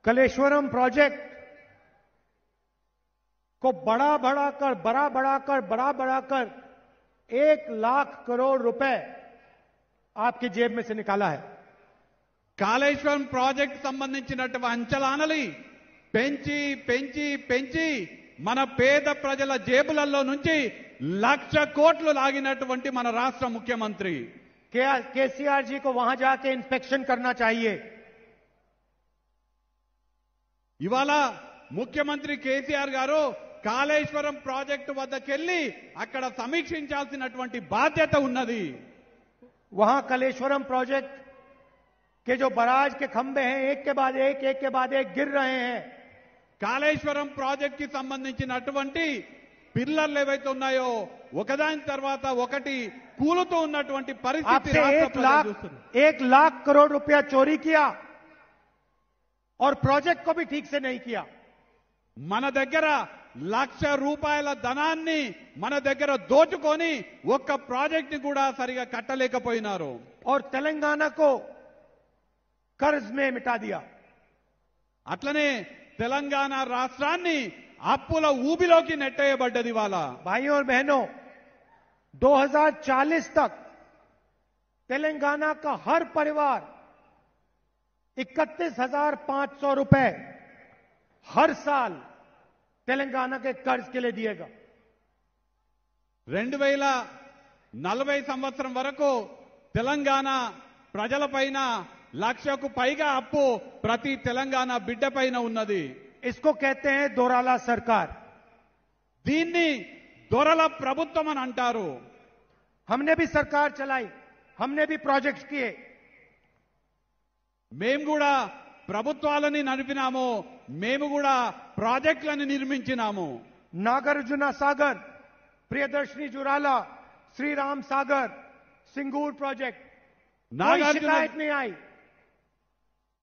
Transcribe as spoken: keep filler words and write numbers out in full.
Kaleshwaram project को बड़ा बड़ा कर बड़ा बड़ा कर बड़ा बड़ा कर एक लाख करोड़ रुपए आपकी जेब में से निकाला है। కాళేశ్వరం ప్రాజెక్ట్ సంబంధించినటువంటి అంచనాలని పెంచి పెంచి పెంచి మన పేద ప్రజల జేబులలో నుంచి లక్ష కోట్లు లాగినటువంటి మన రాష్ట్ర ముఖ్యమంత్రి केसीआर जी को वहां जाके इंस्पेक्शन करना चाहिए। ఇవాళ ముఖ్యమంత్రి కేసీఆర్ గారు కాళేశ్వరం ప్రాజెక్టు వద్దకెళ్లి అక్కడ సమీక్షించాల్సినటువంటి బాధ్యత ఉన్నది। वहां कलेश्वरम प्रोजेक्ट के जो बराज के खंभे हैं एक के बाद एक एक के बाद एक गिर रहे हैं। కాళేశ్వరం ప్రాజెక్ట్ కి సంబంధించినటువంటి పిల్లర్లు ఏవైతే ఉన్నాయో ఒకదాని తర్వాత ఒకటి కూలుతూ ఉన్నటువంటి పరిస్థితి రాష్ట్ర ప్రజలు చూస్తున్నారు। एक लाख करोड़ रुपया चोरी किया और प्रोजेक्ट को भी ठीक से नहीं किया। మన దగ్గర లక్ష రూపాయల ధనాన్ని మన దగ్గర దోచుకొని ఒక్క ప్రాజెక్ట్ ని కూడా సరిగా కట్టలేకపోయినారు। और तेलंगाना को कर्ज में मिटा दिया। అట్లనే తెలంగాణ రాష్ట్రాన్ని అప్పుల ఊబిలోకి నెట్టేయబడ్డది। వాళ్ళ भाइयों और बहनों, दो हज़ार चालीस तक तेलंगाना का हर परिवार इकतीस हजार पांच सौ रुपए हर साल तेलंगाना के कर्ज के लिए दिएगा। రెండు వేల నలభై సంవత్సరం వరకు తెలంగాణ ప్రజలపైన లక్షకు పైగా అప్పు ప్రతి తెలంగాణ బిడ్డపైన ఉన్నది। इसको कहते हैं दोराला सरकार। దీన్ని దొరల ప్రభుత్వం అని అంటారు। हमने भी सरकार चलाई, हमने भी प्रोजेक्ट्स किए। మేము కూడా ప్రభుత్వాలని నడిపినాము, మేము కూడా ప్రాజెక్టులను నిర్మించినాము। नागार्जुना सागर, प्रियदर्शनी जुराला, श्री राम सागर, सिंगूर प्रोजेक्ट, कोई शिकायत नहीं आई।